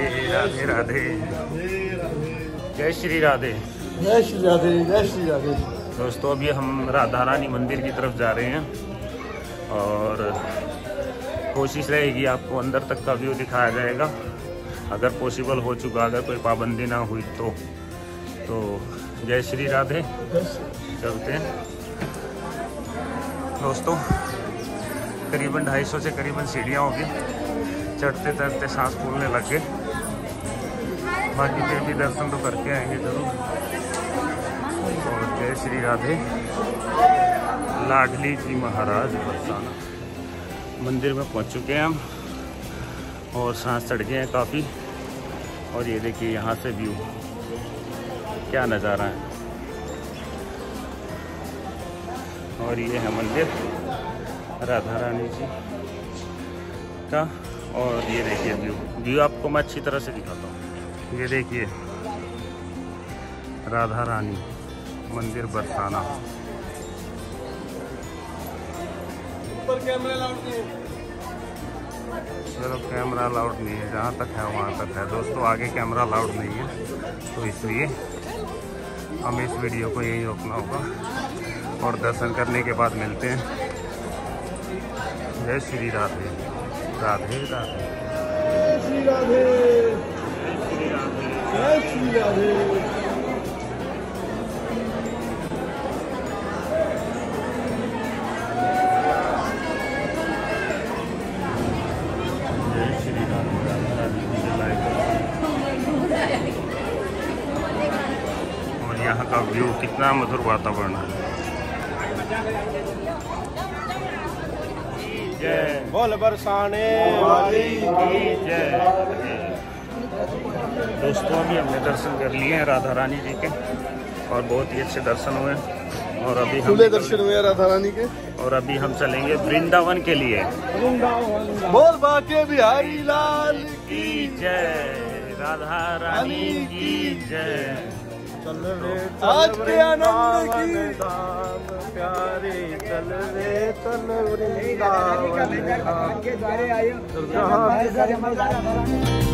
राधे राधे। जय श्री राधे। जय श्री राधे। जय श्री राधे। दोस्तों अभी हम राधा रानी मंदिर की तरफ जा रहे हैं और कोशिश रहेगी आपको अंदर तक का व्यू दिखाया जाएगा, अगर पॉसिबल हो चुका, अगर कोई पाबंदी ना हुई तो जय श्री राधे। चलते हैं दोस्तों। करीबन 250 से करीबन सीढ़ियाँ होगी, चढ़ते चढ़ते सांस फूलने लग गए। बाकी फिर भी दर्शन तो करके आएंगे जरूर। और जय श्री राधे। लाडली जी महाराज बरसाना मंदिर में पहुंच चुके हैं हम और सांस चढ़ गए हैं काफ़ी। और ये देखिए यहाँ से व्यू क्या नज़ारा है। और ये है मंदिर राधा रानी जी का। और ये देखिए व्यू आपको मैं अच्छी तरह से दिखाता हूँ। ये देखिए राधा रानी मंदिर बरसाना। ऊपर कैमरा अलाउड नहीं है। चलो कैमरा अलाउड नहीं है, जहाँ तक है वहाँ तक है दोस्तों, आगे कैमरा अलाउड नहीं है, तो इसलिए हमें इस वीडियो को यही रोकना होगा। और दर्शन करने के बाद मिलते हैं। जय श्री राधे। राधे राधे। जय श्री राधे। जय श्री राधे। जय श्री राधे। और यहाँ का व्यू कितना मधुर वातावरण है। जय बोल बरसाने वाली की जय। दोस्तों अभी हमने दर्शन कर लिए हैं राधा रानी जी के और बहुत ही अच्छे दर्शन हुए। और अभी हम खुले दर्शन हुए राधा रानी के। और अभी हम चलेंगे वृंदावन के लिए। बोल बाके बिहारी लाल की जय। राधा रानी की जय। आज के आनंद की प्यारे चल रे चल वृंदावन।